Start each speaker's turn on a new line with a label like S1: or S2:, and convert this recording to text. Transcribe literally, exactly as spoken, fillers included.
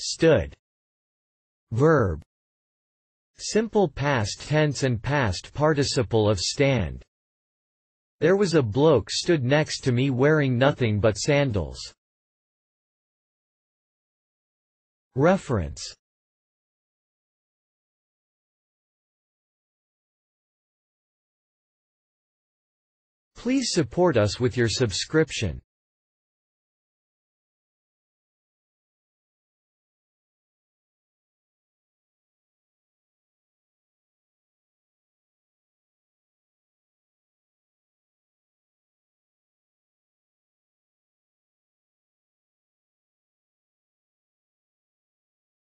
S1: stood. Verb. Simple past tense and past participle of stand. There was a bloke stood next to me wearing nothing but sandals. Reference. Please support us with your subscription.